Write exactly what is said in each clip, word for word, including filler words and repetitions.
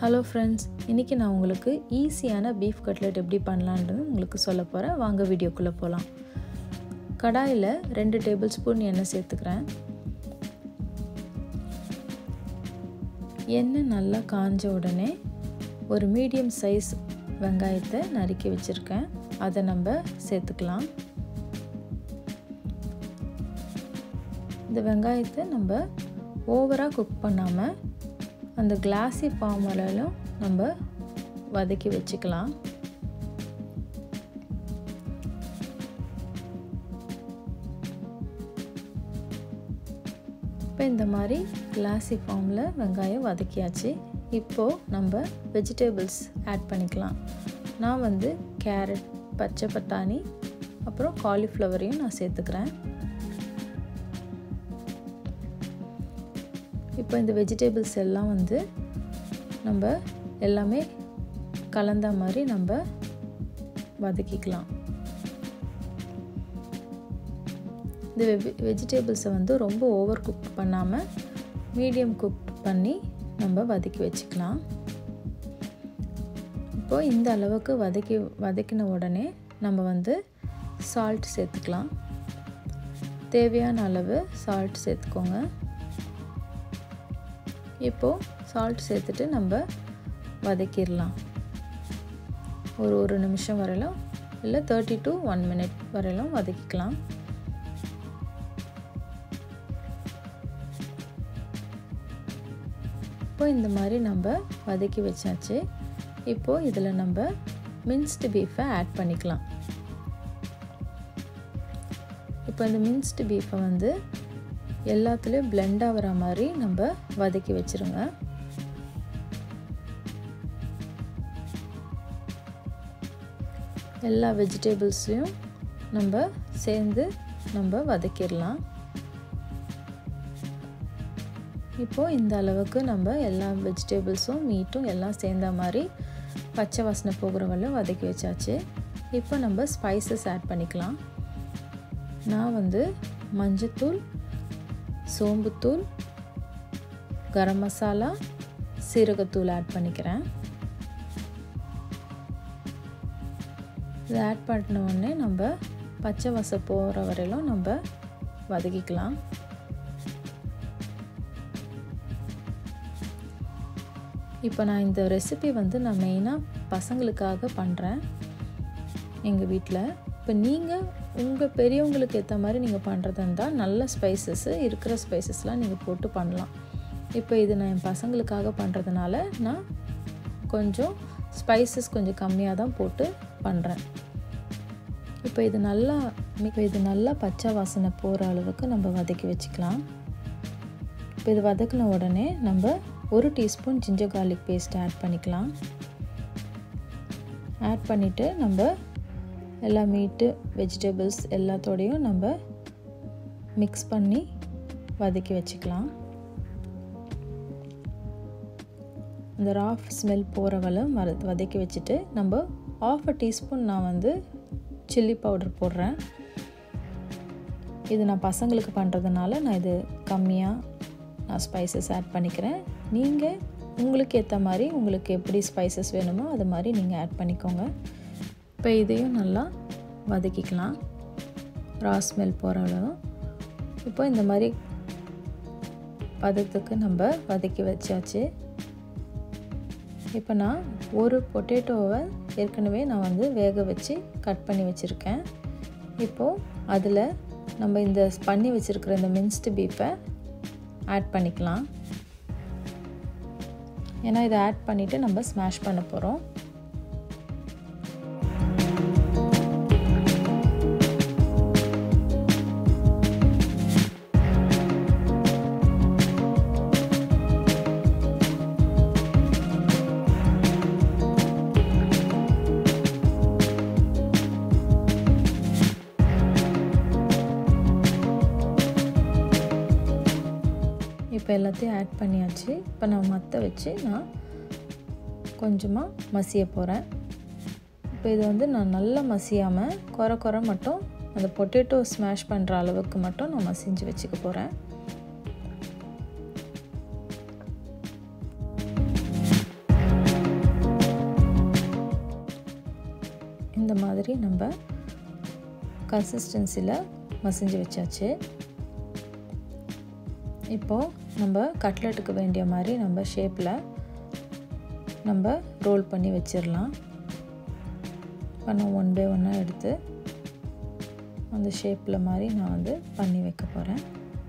Hello friends, இன்னைக்கு நான் உங்களுக்கு ஈஸியான beef cutlet எப்படி பண்ணலாம்னு உங்களுக்கு சொல்ல போறேன். வாங்க வீடியோக்குள்ள போலாம். கடாயில two டேபிள்ஸ்பூன் எண்ணெய் சேர்த்துக்கிறேன். எண்ணெய் நல்லா காஞ்ச உடனே ஒரு மீடியம் சைஸ் வெங்காயத்தை நறுக்கி வச்சிருக்கேன். அதை நம்ம சேர்த்துக்கலாம். இந்த வெங்காயத்தை நம்ம ஓவரா குக் பண்ணாம அந்த கிளாசி ஃபார்ம் வரலும் நம்ம வதக்கி வெச்சுக்கலாம். இப்போ இந்த மாதிரி கிளாசி ஃபார்ம்ல வெங்காயம் வதக்கியாச்சு. இப்போ நம்ம வெஜிடபிள்ஸ் ஆட் பண்ணிக்கலாம். நான் வந்து கேரட், பச்சை பட்டாணி, அப்புறம் காலிஃப்ளவரையும் நான் சேர்த்துக்கிறேன். இப்போ இந்த வெஜிடபிள்ஸ் எல்லாம் வந்து நம்ம எல்லாமே கலந்த மாதிரி நம்ம வதக்கிக்கலாம். இந்த வெஜிடபிள்ஸை வந்து ரொம்ப ஓவர் குக் பண்ணாமல் மீடியம் குக் பண்ணி நம்ம வதக்கி வச்சுக்கலாம். இப்போ இந்த அளவுக்கு வதக்கி வதக்கின உடனே நம்ம வந்து சால்ட் சேர்த்துக்கலாம். தேவையான அளவு சால்ட் சேர்த்துக்கோங்க. இப்போ சால்ட் சேர்த்துட்டு நம்ம வதக்கிடலாம். ஒரு ஒரு நிமிஷம் வரையிலும் இல்லை தேர்ட்டி டு ஒன் மினிட் வரையிலும் வதக்கிக்கலாம். இப்போ இந்த மாதிரி நம்ம வதக்கி வச்சாச்சு. இப்போ இதில் நம்ம மின்ஸ்டு பீஃபை ஆட் பண்ணிக்கலாம். இப்போ இந்த மின்ஸ்டு பீஃபை வந்து எல்லாத்துலேயும் பிளெண்ட் ஆகிற மாதிரி நம்ம வதக்கி வச்சுருங்க. எல்லா வெஜிடபிள்ஸையும் நம்ம சேர்ந்து நம்ம வதக்கிடலாம். இப்போது இந்த அளவுக்கு நம்ம எல்லா வெஜிடபிள்ஸும் மீட்டும் எல்லாம் சேர்ந்த மாதிரி பச்சை வாசனை போகிற வரையும் வதக்கி வச்சாச்சு. இப்போ நம்ம ஸ்பைசஸ் ஆட் பண்ணிக்கலாம். நான் வந்து மஞ்சத்தூள், சோம்புத்தூள், கரம் மசாலா, சீரகத்தூள் ஆட் பண்ணிக்கிறேன். இதை ஆட் பண்ண உடனே நம்ம பச்சை வாசம் போகிற வரையிலும் நம்ம வதக்கிக்கலாம். இப்போ நான் இந்த ரெசிபி வந்து நான் மெயினாக பசங்களுக்காக பண்ணுறேன் எங்கள் வீட்டில். இப்போ நீங்கள் உங்கள் பெரியவங்களுக்கு ஏற்ற மாதிரி நீங்கள் பண்ணுறதா இருந்தால் நல்ல ஸ்பைசஸ்ஸு இருக்கிற ஸ்பைசஸ்லாம் நீங்கள் போட்டு பண்ணலாம். இப்போ இது நான் என் பசங்களுக்காக பண்ணுறதுனால நான் கொஞ்சம் ஸ்பைசஸ் கொஞ்சம் கம்மியாக தான் போட்டு பண்ணுறேன். இப்போ இது நல்லா இப்போ இது நல்லா பச்சை வாசனை போகிற அளவுக்கு நம்ம வதக்கி வச்சுக்கலாம். இப்போ இது வதக்கின உடனே நம்ம ஒரு teaspoon ginger garlic paste add பண்ணிக்கலாம். ஆட் பண்ணிவிட்டு நம்ம எல்லா மீட்டு வெஜிடபிள்ஸ் எல்லாத்தோடையும் நம்ம மிக்ஸ் பண்ணி வதக்கி வச்சுக்கலாம். இந்த ராஃப் ஸ்மெல் போகிற வரை வதக்கி வச்சுட்டு நம்ம ஆஃப் அ டீஸ்பூன் நான் வந்து சில்லி பவுடர் போடுறேன். இது நான் பசங்களுக்கு பண்ணுறதுனால நான் இது கம்மியாக நான் ஸ்பைசஸ் ஆட் பண்ணிக்கிறேன். நீங்கள் உங்களுக்கு ஏற்ற மாதிரி உங்களுக்கு எப்படி ஸ்பைசஸ் வேணுமோ அது மாதிரி நீங்கள் ஆட் பண்ணிக்கோங்க. இப்போ இதையும் நல்லா வதக்கிக்கலாம் ரா ஸ்மெல் போகிற அளவு. இப்போ இந்த மாதிரி பதத்துக்கு நம்ம வதக்கி வச்சாச்சு. இப்போ நான் ஒரு பொட்டேட்டோவை ஏற்கனவே நான் வந்து வேக வச்சு கட் பண்ணி வச்சுருக்கேன். இப்போது அதில் நம்ம இந்த பண்ணி வச்சுருக்கிற இந்த மின்ஸ்டு பீஃபை ஆட் பண்ணிக்கலாம். ஏன்னா இதை ஆட் பண்ணிவிட்டு நம்ம ஸ்மாஷ் பண்ண போகிறோம். இப்போ எல்லாத்தையும் ஆட் பண்ணியாச்சு. இப்போ நான் மற்ற வச்சு நான் கொஞ்சமாக மசிய போகிறேன். இப்போ இது வந்து நான் நல்லா மசியாமல் குறை குறை மட்டும் அந்த பொட்டேட்டோ ஸ்மாஷ் பண்ணுற அளவுக்கு மட்டும் நான் மசிஞ்சு வச்சுக்க போகிறேன். இந்த மாதிரி நம்ம கன்சிஸ்டன்சியில் மசிஞ்சு வச்சாச்சு. இப்போது நம்ம கட்லெட்டுக்கு வேண்டிய மாதிரி நம்ம ஷேப்பில் நம்ம ரோல் பண்ணி வச்சிடலாம். இப்போ நான் ஒன் பை ஒன்னாக எடுத்து அந்த ஷேப்பில் மாதிரி நான் வந்து பண்ணி வைக்க போகிறேன்.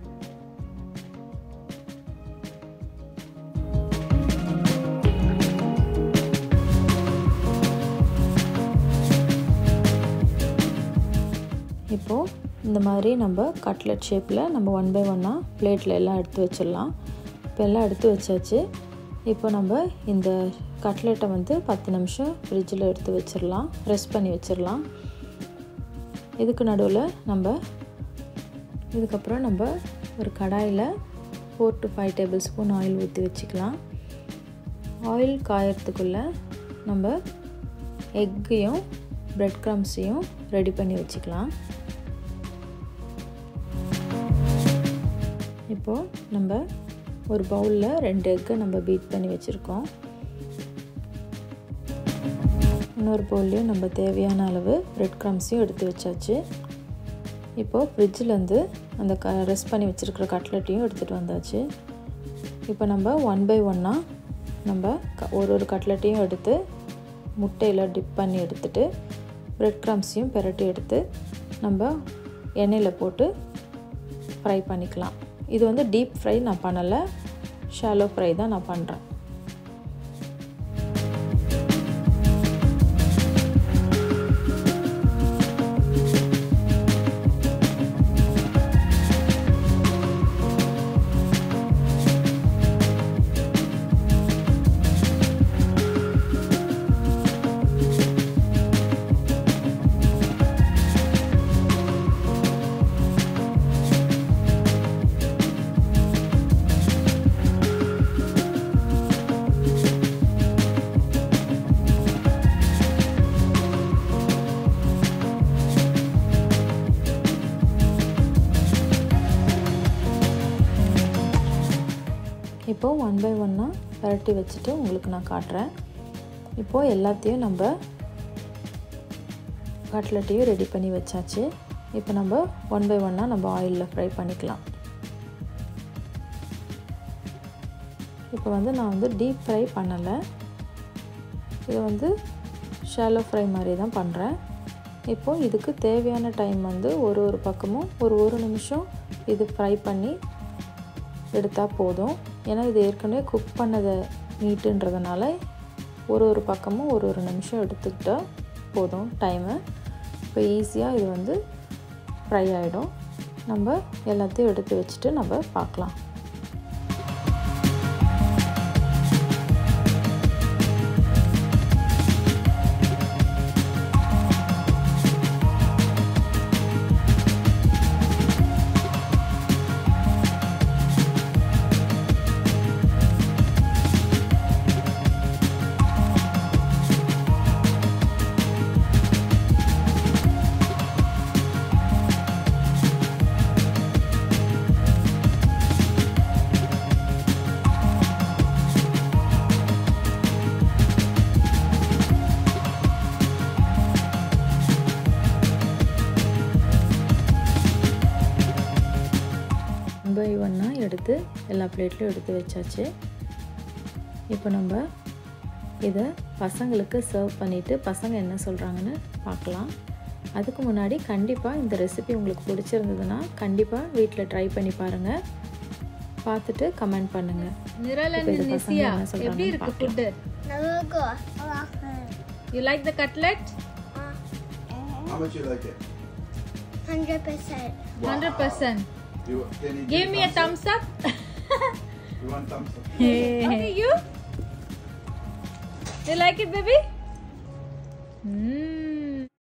இப்போது இந்த மாதிரி நம்ம கட்லெட் ஷேப்பில் நம்ம ஒன் பை ஒன்னாக பிளேட்டில் எல்லாம் எடுத்து வச்சிடலாம். இப்போ எல்லாம் எடுத்து வச்சாச்சு. இப்போ நம்ம இந்த கட்லெட்டை வந்து பத்து நிமிஷம் ஃப்ரிட்ஜில் எடுத்து வச்சிடலாம், ரெஸ்ட் பண்ணி வச்சிடலாம். இதுக்கு நடுவில் நம்ம இதுக்கப்புறம் நம்ம ஒரு கடாயில் four to five tablespoon oil ஊற்றி வச்சுக்கலாம். ஆயில் காயறதுக்குள்ளே நம்ம எக்கையும் பிரெட் க்ரம்ஸையும் ரெடி பண்ணி வச்சுக்கலாம். இப்போது நம்ம ஒரு பவுலில் ரெண்டு எக்கை நம்ம பீட் பண்ணி வச்சுருக்கோம். இன்னொரு பவுல்லையும் நம்ம தேவையான அளவு பிரெட் க்ரம்ஸையும் எடுத்து வச்சாச்சு. இப்போது ஃப்ரிட்ஜிலேருந்து அந்த க ரெஸ்ட் பண்ணி வச்சுருக்கிற கட்லெட்டையும் எடுத்துகிட்டு வந்தாச்சு. இப்போ நம்ம ஒன் பை ஒன்னாக நம்ம க ஒரு ஒரு கட்லெட்டையும் எடுத்து முட்டையில் டிப் பண்ணி எடுத்துகிட்டு பிரெட் க்ரம்ஸையும் பெரட்டி எடுத்து நம்ம எண்ணெயில் போட்டு ஃப்ரை பண்ணிக்கலாம். இது வந்து டீப் ஃப்ரை நான் பண்ணலை, ஷாலோ ஃப்ரை தான் நான் பண்ணுறேன். இப்போது ஒன் பை ஒன்னாக பரட்டி வச்சுட்டு உங்களுக்கு நான் காட்டுறேன். இப்போது எல்லாத்தையும் நம்ம கட்லெட்டையும் ரெடி பண்ணி வச்சாச்சு. இப்போ நம்ம ஒன் பை ஒன்னாக நம்ம ஆயிலில் ஃப்ரை பண்ணிக்கலாம். இப்போ வந்து நான் வந்து டீப் ஃப்ரை பண்ணலை, இது வந்து ஷாலோ ஃப்ரை மாதிரி தான் பண்ணுறேன். இப்போது இதுக்கு தேவையான டைம் வந்து ஒரு ஒரு பக்கமும் ஒரு ஒரு நிமிஷம் இது ஃப்ரை பண்ணி எடுத்தால் போதும். ஏன்னா இது ஏற்கனவே குக் பண்ணதை மீட்டுன்றதுனால ஒரு ஒரு பக்கமும் ஒரு ஒரு நிமிஷம் எடுத்துக்கிட்டால் போதும் டைமு. இப்போ ஈஸியாக இது வந்து ஃப்ரை ஆகிடும். நம்ம எல்லாத்தையும் எடுத்து வச்சுட்டு நம்ம பார்க்கலாம். பை ஒன்னாக எடுத்து எல்லா பிளேட்லையும் எடுத்து வச்சாச்சு. இப்போ நம்ம இதை பசங்களுக்கு சர்வ் பண்ணிவிட்டு பசங்க என்ன சொல்கிறாங்கன்னு பார்க்கலாம். அதுக்கு முன்னாடி கண்டிப்பாக இந்த ரெசிபி உங்களுக்கு பிடிச்சிருந்ததுன்னா கண்டிப்பாக வீட்டில் ட்ரை பண்ணி பாருங்கள், பார்த்துட்டு கமெண்ட் பண்ணுங்கள். எப்படி இருக்கு food? You like the cutlet? How much you like it? one hundred percent. one hundred percent. You, can you Give me a thumbs up. You want thumbs up? Okay, you? You like it, baby? Mm.